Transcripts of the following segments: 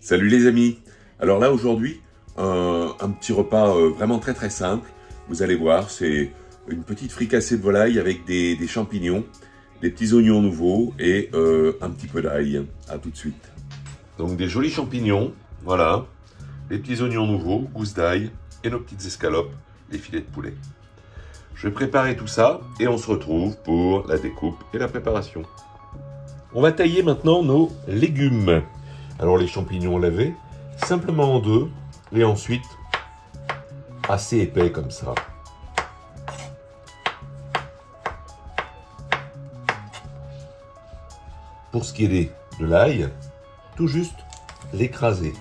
Salut les amis. Alors là aujourd'hui, un petit repas vraiment très simple. Vous allez voir, c'est une petite fricassée de volaille avec des champignons, des petits oignons nouveaux et un petit peu d'ail. À tout de suite. Donc des jolis champignons, voilà, des petits oignons nouveaux, gousses d'ail et nos petites escalopes, les filets de poulet. Je vais préparer tout ça et on se retrouve pour la découpe et la préparation. On va tailler maintenant nos légumes. Alors les champignons lavés, simplement en deux, et ensuite assez épais comme ça. Pour ce qui est de l'ail, tout juste l'écraser.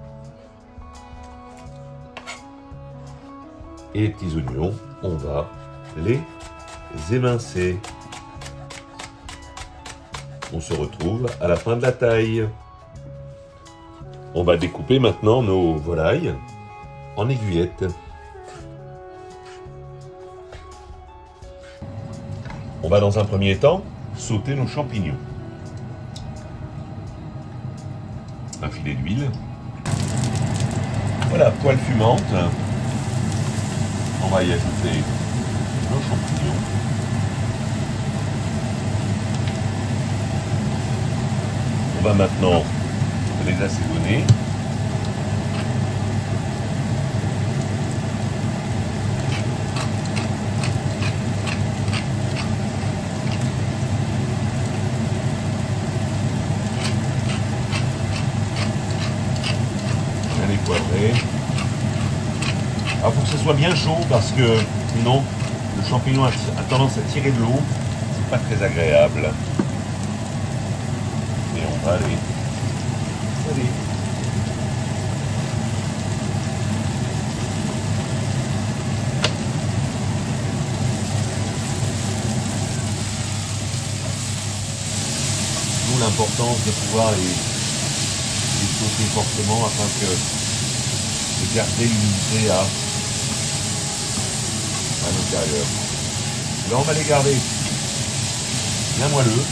Et les petits oignons, on va les émincer. On se retrouve à la fin de la taille. On va découper maintenant nos volailles en aiguillettes. On va dans un premier temps sauter nos champignons. Un filet d'huile. Voilà, poêle fumante. On va y ajouter nos champignons. On va maintenant les assaisonner. Bien les poivrer. Alors, faut que ce soit bien chaud parce que sinon le champignon a tendance à tirer de l'eau. C'est pas très agréable. Et on va aller. Allez. D'où l'importance de pouvoir les sauter fortement afin de garder l'humidité à l'intérieur. Là, on va les garder bien moelleux.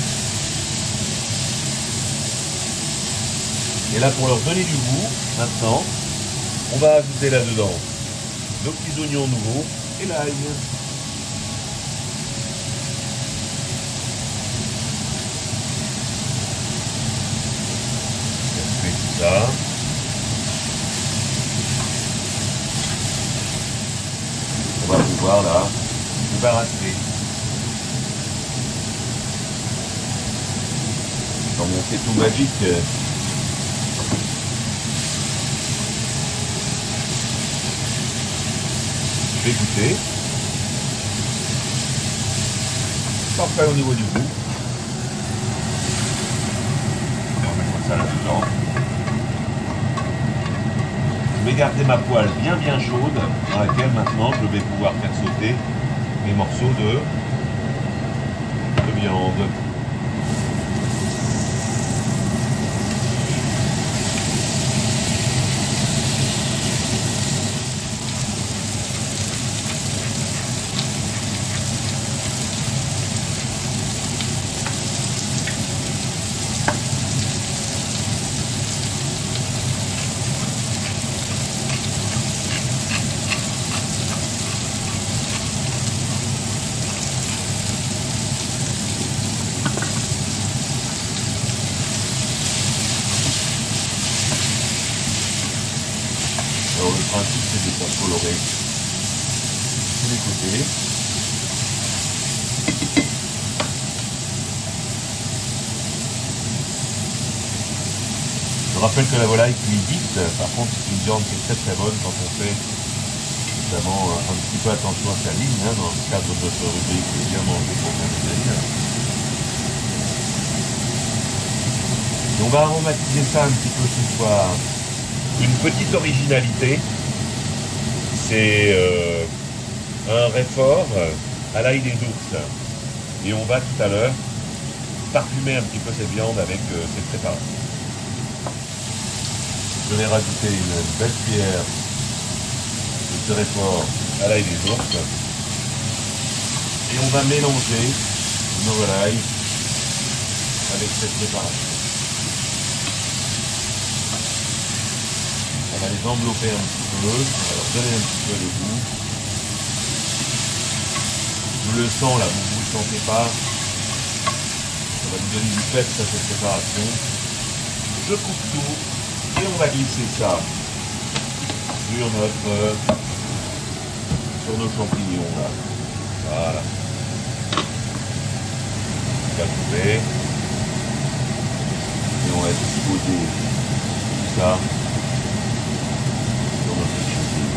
Et là, pour leur donner du goût, maintenant, on va ajouter là-dedans nos petits oignons nouveaux et l'ail. On fait tout ça. On va pouvoir là débarrasser. Comme on fait tout magique. Je vais goûter. Parfait au niveau du goût. On va mettre ça là-dedans. Je vais garder ma poêle bien chaude dans laquelle maintenant je vais pouvoir faire sauter mes morceaux de viande. Alors le principe c'est de faire colorer tous les côtés. Je rappelle que la volaille cuit vite, par contre c'est une viande qui est très bonne quand on fait notamment un petit peu attention à sa ligne, hein, dans le cadre de notre rubrique bien manger pour bien maigrir. Et on va aromatiser ça un petit peu ce soir. Une petite originalité, c'est un réfort à l'ail des ours. Et on va tout à l'heure parfumer un petit peu cette viande avec cette préparation. Je vais rajouter une belle cuillère de ce réfort à l'ail des ours. Et on va mélanger nos volailles avec cette préparation. va les envelopper un petit peu, on va leur donner un petit peu de goût. Je le sens là, vous ne le sentez pas. Ça va nous donner du peps à cette préparation. Je coupe tout et on va glisser ça sur nos champignons là. Voilà. On va couper. Et on va disposer tout ça sur notre champignon.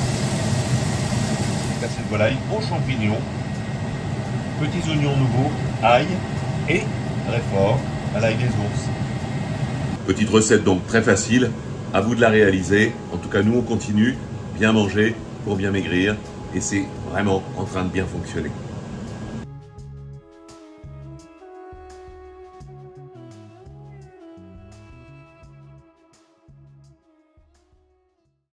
Cassé de volaille aux champignons, petits oignons nouveaux, ail et très fort à l'ail des ours. Petite recette donc très facile, à vous de la réaliser. En tout cas, nous on continue, bien manger pour bien maigrir et c'est vraiment en train de bien fonctionner.